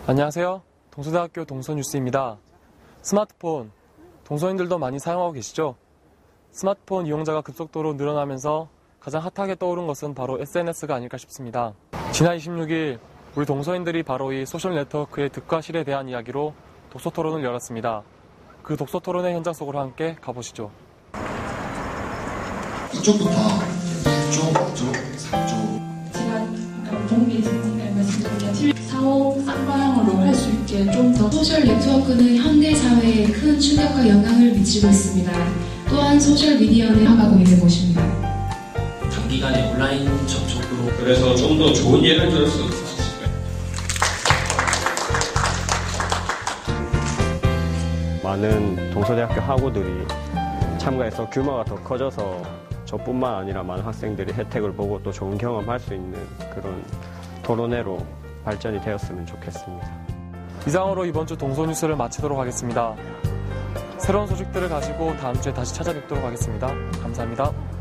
안녕하세요. 동서대학교 동서뉴스입니다. 스마트폰, 동서인들도 많이 사용하고 계시죠? 스마트폰 이용자가 급속도로 늘어나면서 가장 핫하게 떠오른 것은 바로 SNS가 아닐까 싶습니다. 지난 26일 우리 동서인들이 바로 이 소셜 네트워크의 득과 실에 대한 이야기로 독서 토론을 열었습니다. 그 독서 토론의 현장 속으로 함께 가보시죠. 이쪽부터 2쪽, 3쪽. 제가 동기 말씀드릴게요. 사후 쌍방향으로 할 수 있게 좀 더 소셜 네트워크는 현대 사회에 큰 충격과 영향을 미치고 있습니다. 또한 소셜 미디어는 나가고 있는 곳입니다. 단기간에 온라인 접촉으로 그래서 좀 더 좋은 예를 들을 수 있어요. 많은 동서대학교 학우들이 참가해서 규모가 더 커져서 저뿐만 아니라 많은 학생들이 혜택을 보고 또 좋은 경험할 수 있는 그런 토론회로 발전이 되었으면 좋겠습니다. 이상으로 이번 주 동서뉴스를 마치도록 하겠습니다. 새로운 소식들을 가지고 다음 주에 다시 찾아뵙도록 하겠습니다. 감사합니다.